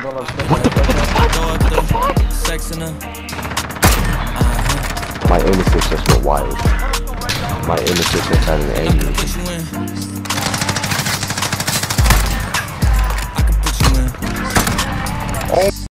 My innocence just went wild. My innocence just had an angry.